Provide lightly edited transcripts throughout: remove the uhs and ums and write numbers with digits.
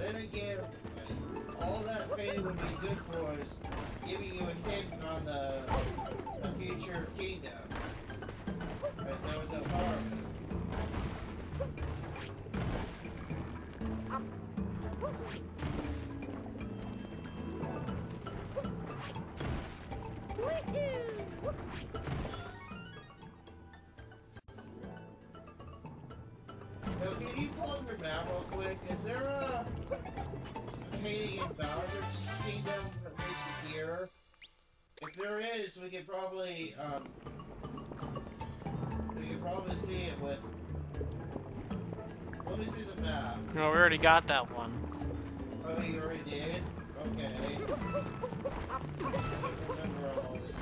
then again, all that fame would be good for is giving you a hint on the future kingdom. If there was no power of it. Now, can you pull up your map real quick? Is there a painting in Bowser's Kingdom, at least here? If there is, we could probably see it with. Let me see the map. No, we already got that one. Oh, you already did? Okay. I don't remember all this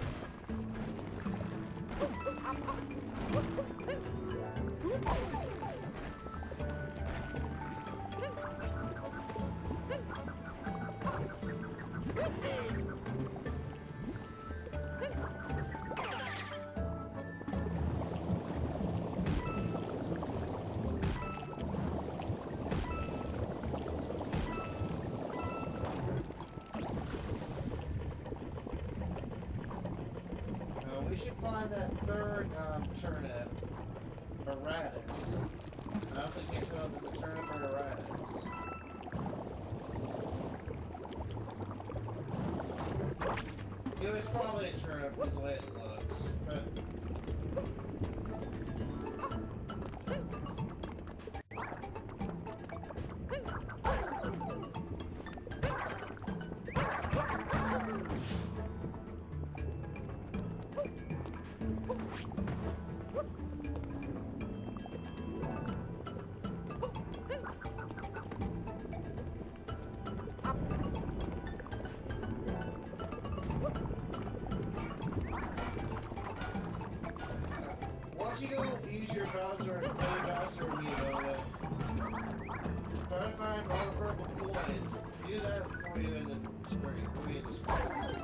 we should find that third turnip, or radish. I also can't tell if it's a turnip or a radish. It was probably a turnip with the way it looks, but... You don't use your Bowser amiibo try to find all the purple coins. Do that for you in the screen.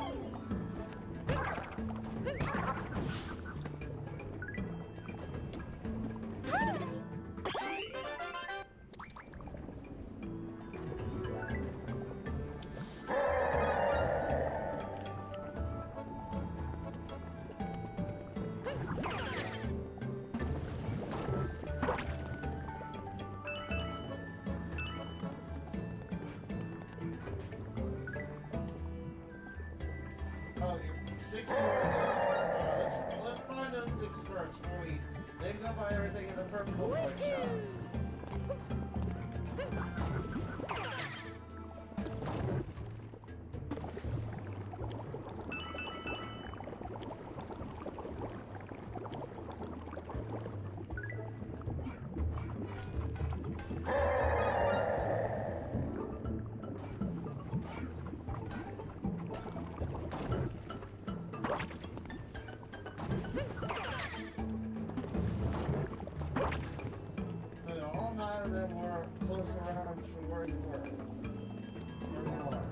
Oh, you're 6 more ago. Let's find those 6 first before we then go buy everything in the purple coin shop. All 9 of them were close around from where you were. Where you are.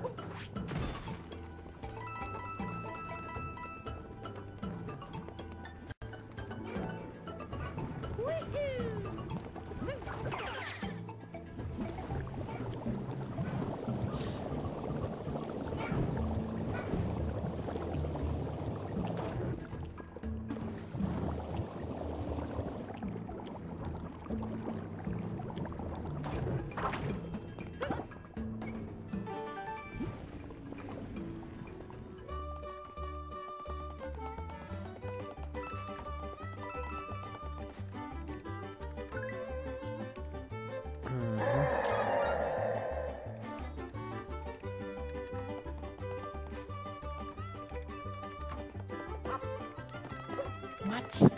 What?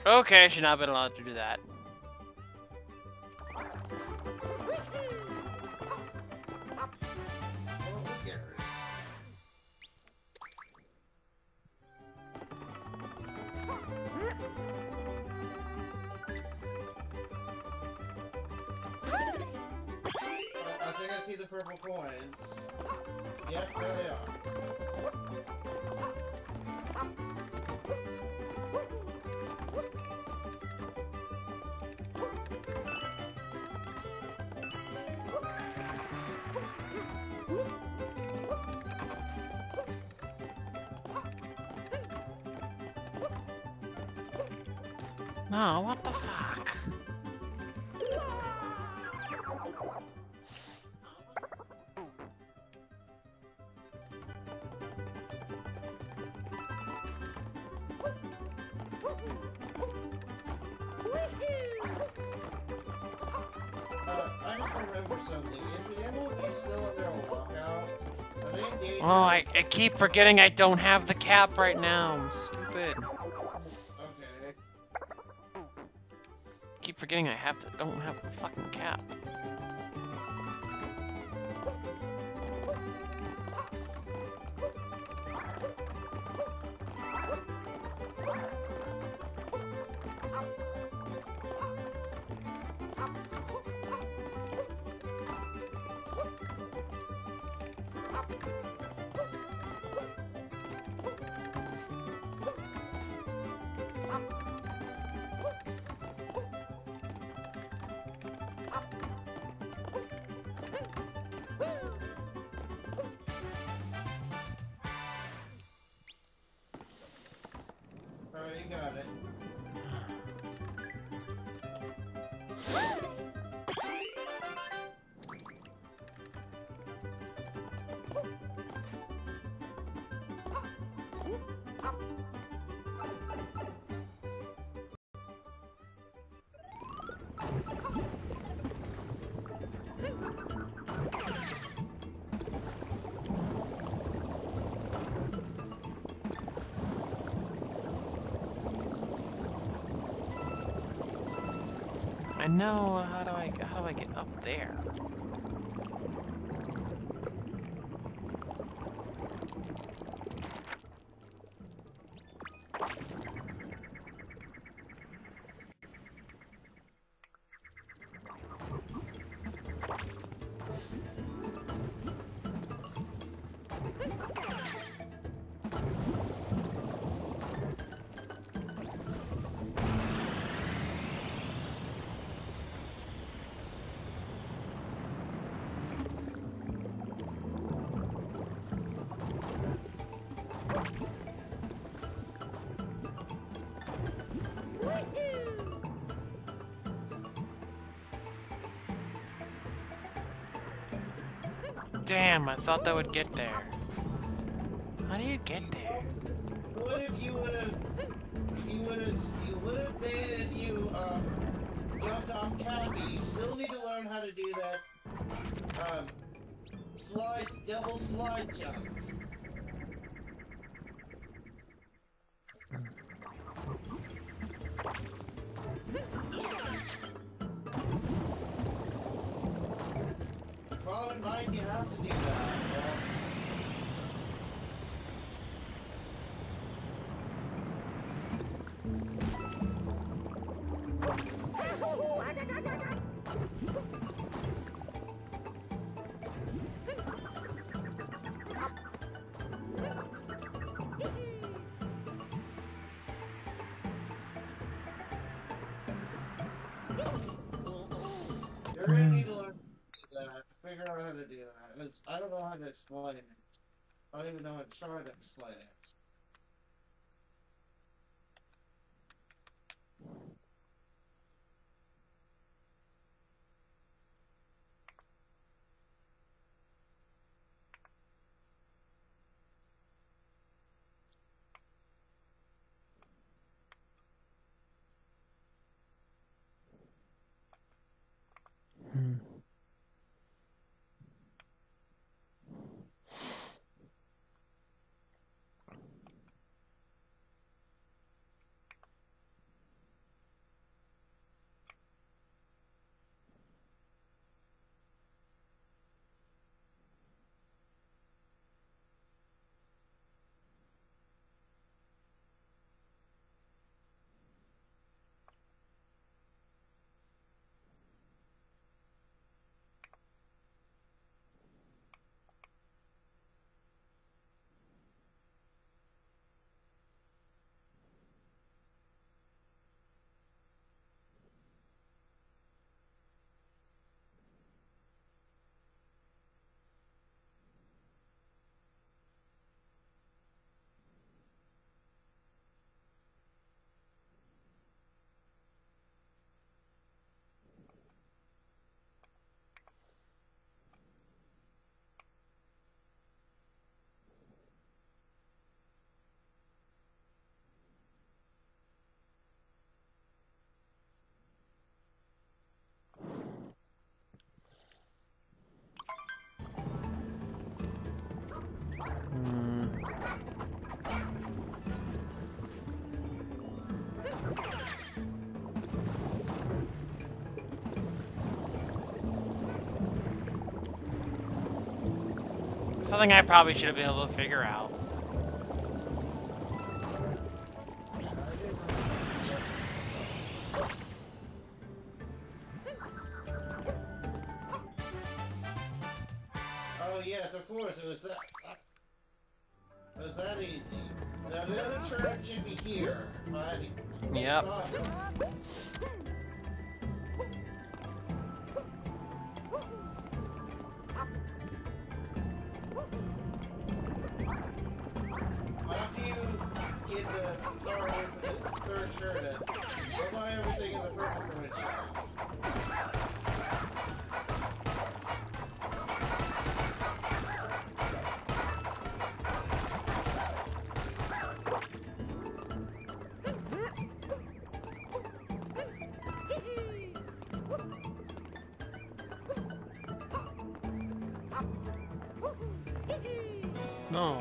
Okay, I should not have been allowed to do that. Well, who cares? I think I see the purple coins. Yep, there they are. No, what the fuck? I just remember something. Is the MLB still under a lockout? Are they engaged? Oh, I keep forgetting I don't have the cap right now. I'm stupid. Okay. Keep forgetting I don't have the fucking cap. Alright, you got it. I know. How do I get up there? Damn, I thought that would get there. How do you get there? What if you would have been if you jumped off Cappy? You still need to learn how to do that double slide jump. Problem in mind, you have to do that. You're gonna need to learn to do that. Figure out how to do that. I don't know how to explain it. I don't even know how to try to explain it. Something I probably should have been able to figure out. Oh yes, of course, it was that. It was that easy. Now the other turn should be here. Yep. After you get the car with the third turn, go buy everything in the purple furniture. No.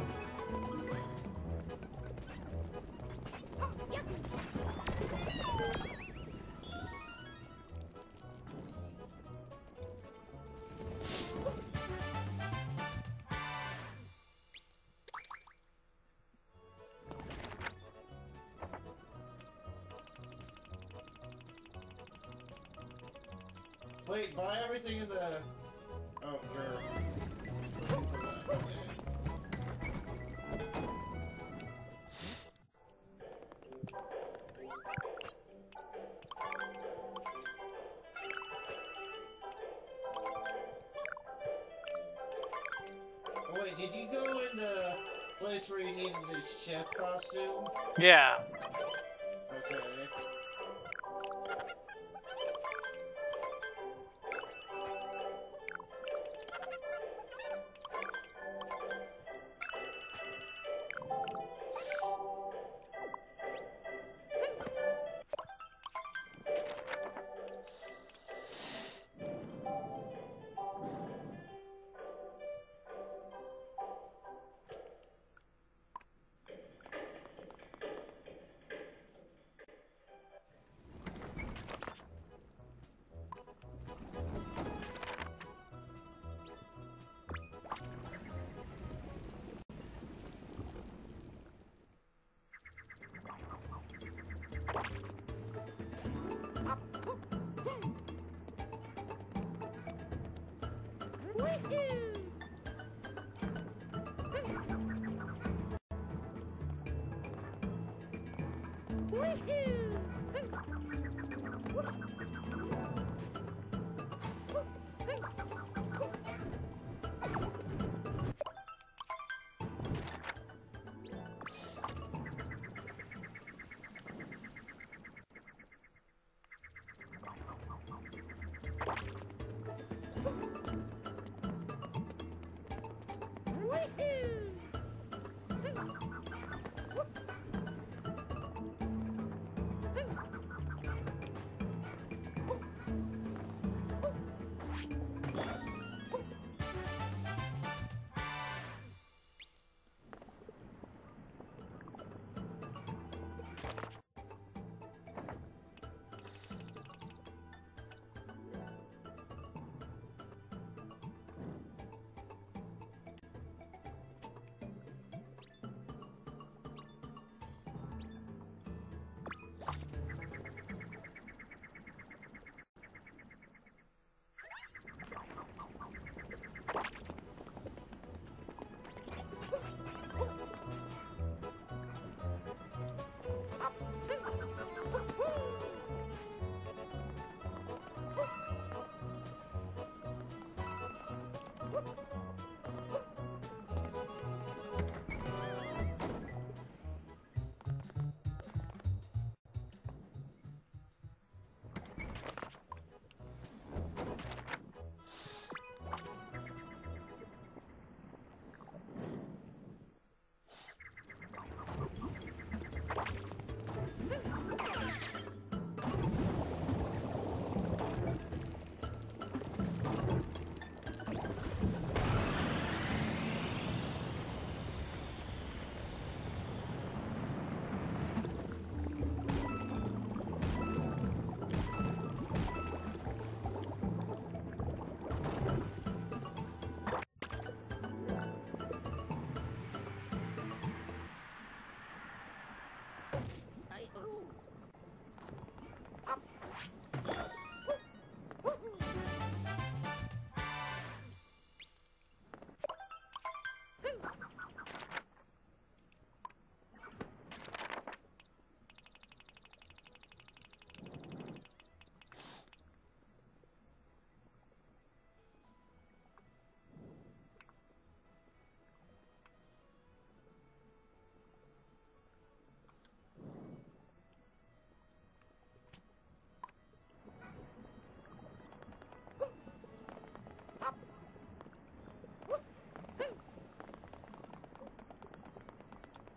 Wait, buy everything in the... Oh, you're... Okay. Oh wait, did you go in the place where you needed the chef costume? Yeah. Okay.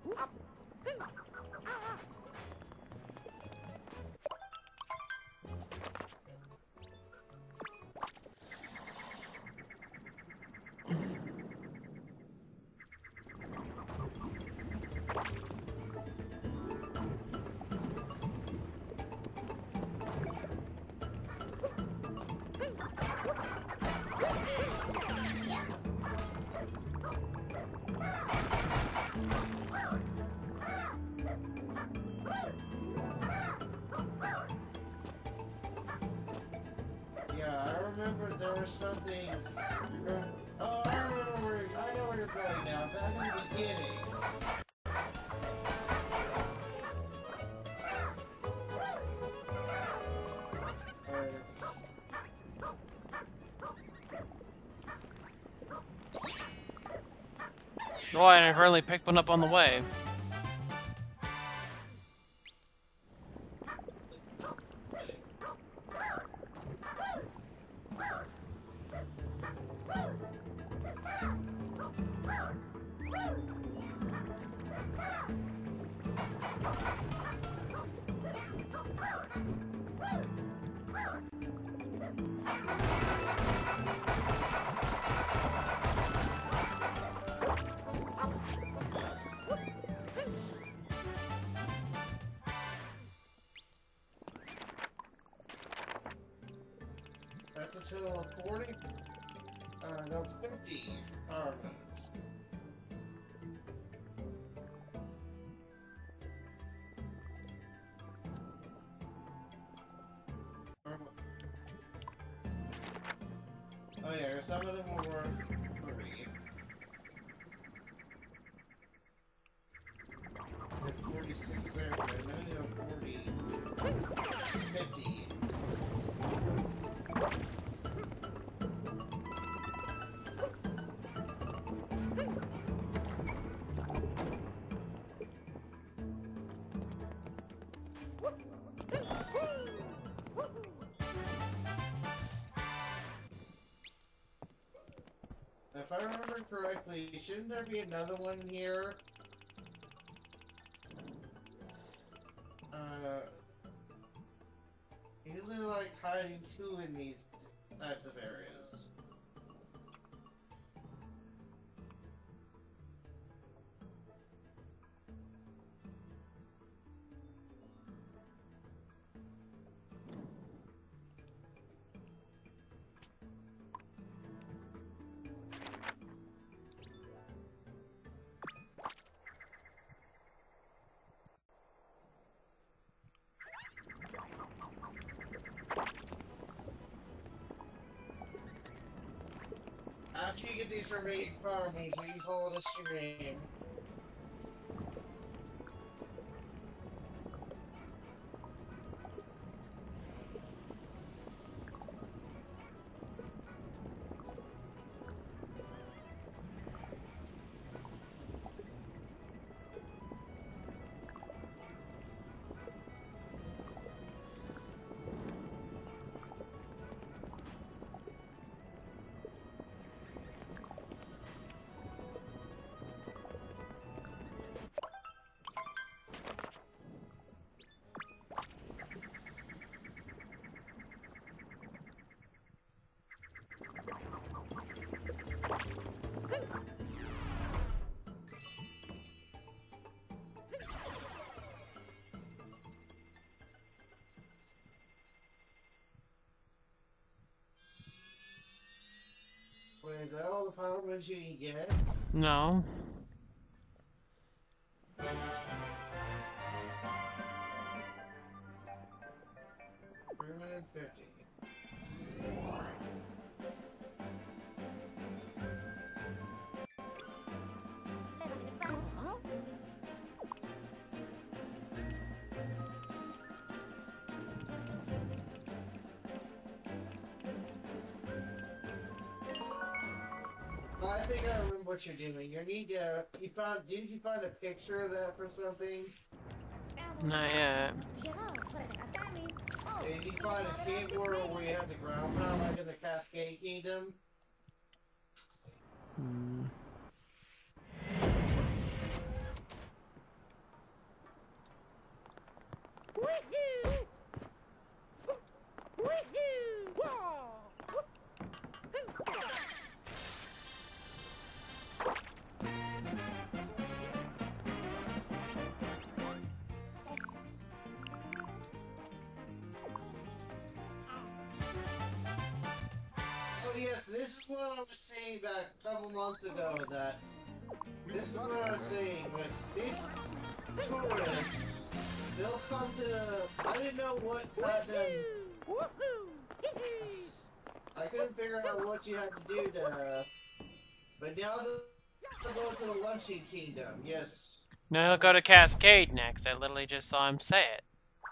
There was something. Oh, I remember where. I know where you're going now. Back in the beginning. Oh, I inadvertently picked one up on the way. That's a total of 40? No, 50 armaments. Oh yeah, some of them were worth 3. There's 46 there, but now you have 40. 50. If I remember correctly, shouldn't there be another one here? Usually like hiding 2 in these types of areas. After you get these remaining farmers, you can call it a stream. Wait, is that all the power moves you can get? No. 350. I think I remember what you're doing. You need to. Didn't you find a picture of that for something? Not yet. Did you find a cave world where you had the ground pound like in the Cascade Kingdom? Oh yes, this is what I was saying back a couple months ago, that this is what I was saying, that these tourists, they'll come to the, I didn't know what had them, I couldn't figure out what you had to do to, but now they'll go to the Luncheon Kingdom, yes. No, he'll go to Cascade next. I literally just saw him say it.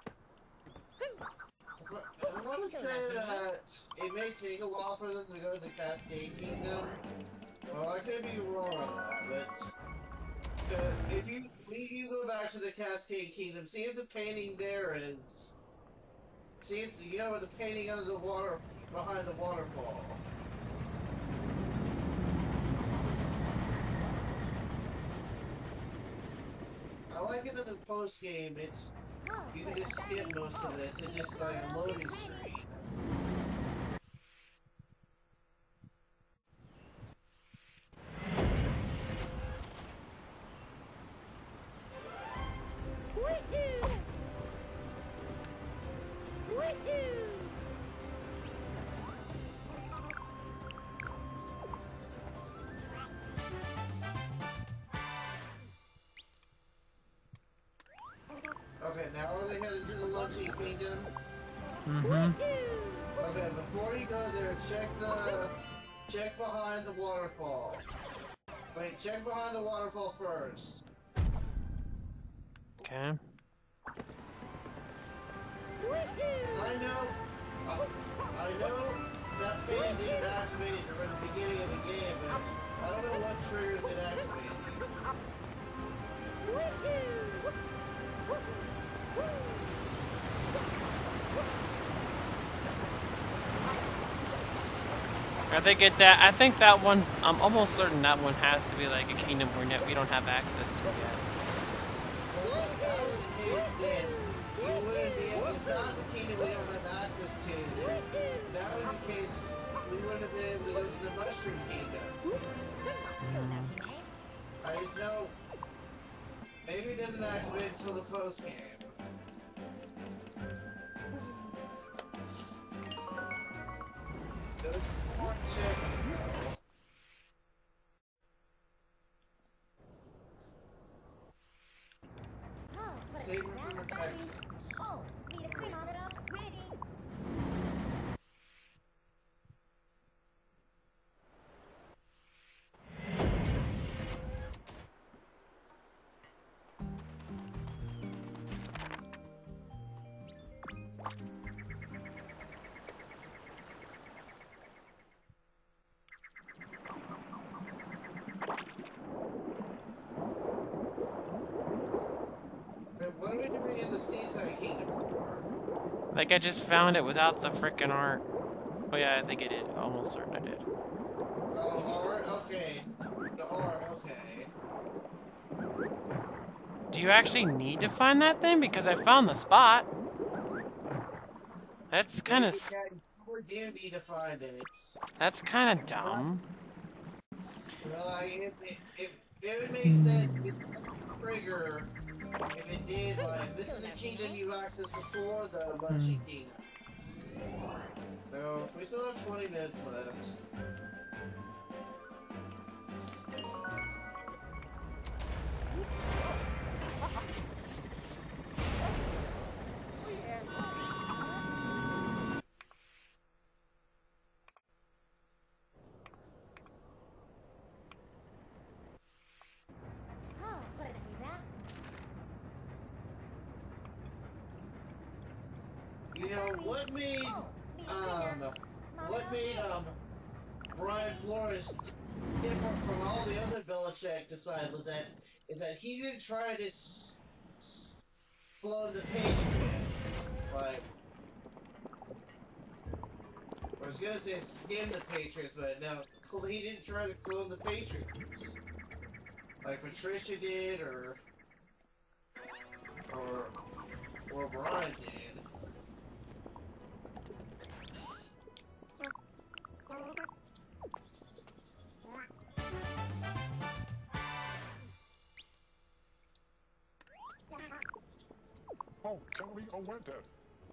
I want to say that it may take a while for them to go to the Cascade Kingdom. Well, I could be wrong on that, but if you go back to the Cascade Kingdom, see if the painting there is, see if you know the painting under the water behind the waterfall. I like it in the post game. It's you can just skip most of this. It's just like a loading screen. Okay, now are they headed to the Luncheon Kingdom? Mm-hmm. Okay, before you go there, check behind the waterfall. Wait, check behind the waterfall first. Okay. I know that painting didn't activate it during the beginning of the game, but I don't know what triggers it activated. I think that one's. I'm almost certain that one has to be like a kingdom we don't have access to yet. Well, if that was the case, then you wouldn't be able. It's not the kingdom we don't have access to. Then if that was the case, we wouldn't have been able to go to the Mushroom Kingdom. I just know maybe it doesn't activate until the post game. Those are worth checking, though. Save it for the Texans. Oh, need a clean on it up, sweetie. What are we doing in the Seaside Kingdom for? Like I just found it without the frickin' art. Oh yeah, I think I did. Almost certain I did. Oh, art? Okay. The art, okay. Do you actually need to find that thing? Because I found the spot. That's kind of. We do need to find it. That's kind of dumb. Well, if it would make sense with the trigger, if it did, like, this is a kingdom you've accessed before, the Luncheon Kingdom. So, we still have 20 minutes left. You know, what made Brian Flores different from all the other Belichick disciples is that he didn't try to clone the Patriots, like, I was gonna say skin the Patriots, but no, he didn't try to clone the Patriots, like Patricia did, or Or Brian did. Oh, sorry, I went there.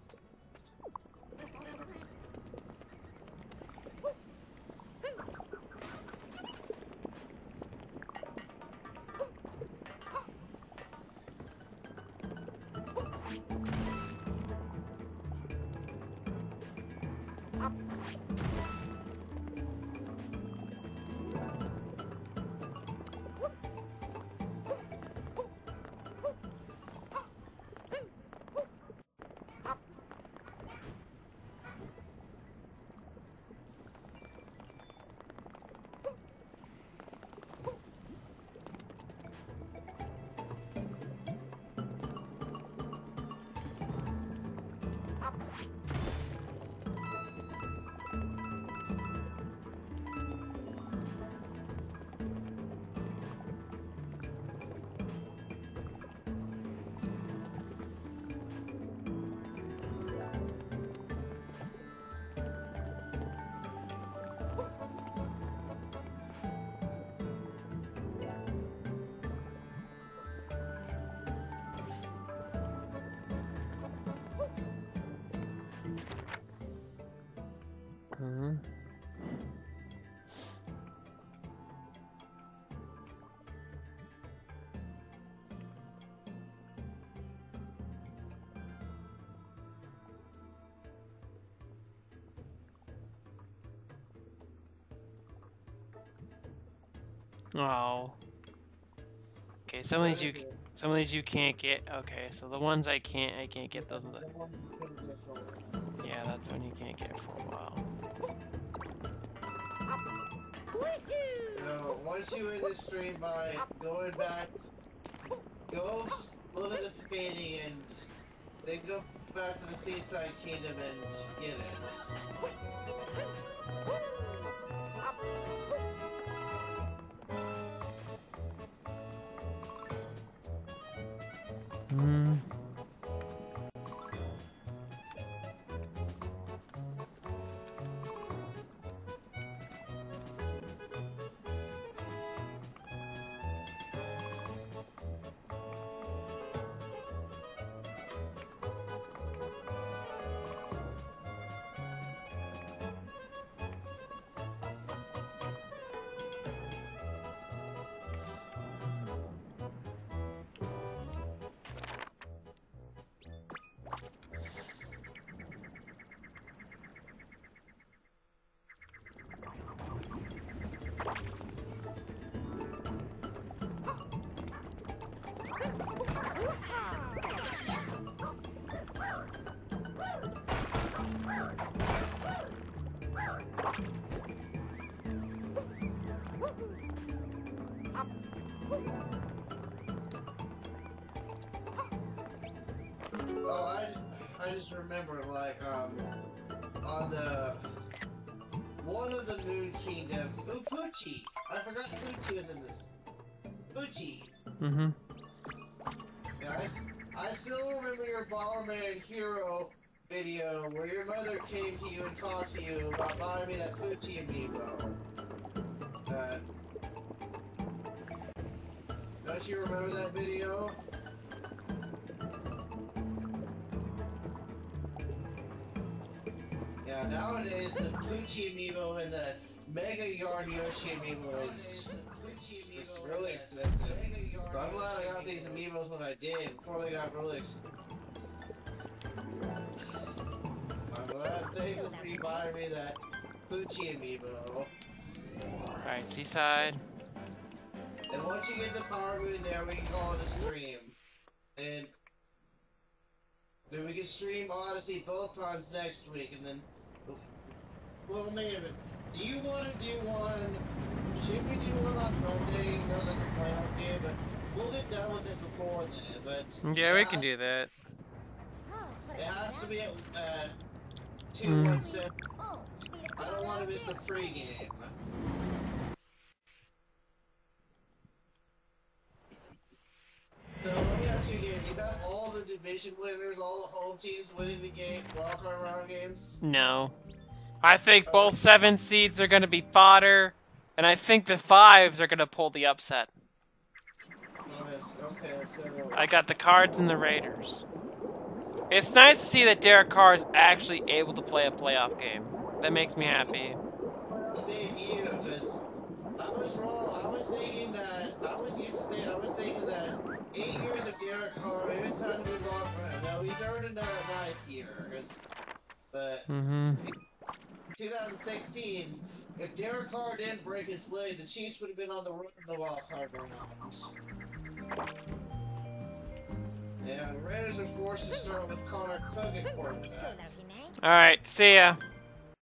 Hmm. Oh. Okay, some of these you can't get. Okay, so the ones I can't get those. Yeah, that's one you can't get for a while. So, once you end the stream by going back, go look at the painting and then go back to the Seaside Kingdom and get it. Hmm. Oh, I just remember, like, on the one of the Moon Kingdoms. Oh, Poochie! I forgot Poochie was in this. Poochie! Mm-hmm. Yeah, I still remember your Bomberman Hero video where your mother came to you and talked to you about buying me that Poochie amiibo. Don't you remember that video? Yeah, nowadays the Poochie amiibo and the Mega Yard Yoshi amiibo is it's really expensive. So I'm glad I got these amiibos when I did, before they got really expensive. I'm glad they was me buying me that Poochie amiibo. Alright, Seaside. And once you get the Power Moon there, we can call it a stream. And then we can stream Odyssey both times next week, and then... Well, wait a minute. Do you want to do one... Should we do one on Monday? No, that's a playoff game, but we'll get done with it before then, but... Yeah, we can do that. It has to be at 217. I don't want to miss the pregame. So let me ask you again, you got all the division winners, all the home teams winning the game, wildcard round games? No. I think both 7 seeds are going to be fodder, and I think the 5s are going to pull the upset. Okay, so... I got the Cards and the Raiders. It's nice to see that Derek Carr is actually able to play a playoff game. That makes me happy. Playoff debut, because I was wrong. I was thinking that 8 years of Derek Carr, maybe it's time to move on for him. No, he's earned another 9th year. But 2016, if Derek Carr didn't break his leg, the Chiefs would have been on the run in the wild card rounds. Yeah, the Raiders are forced to start with Connor Cook at quarterback. Alright, see ya.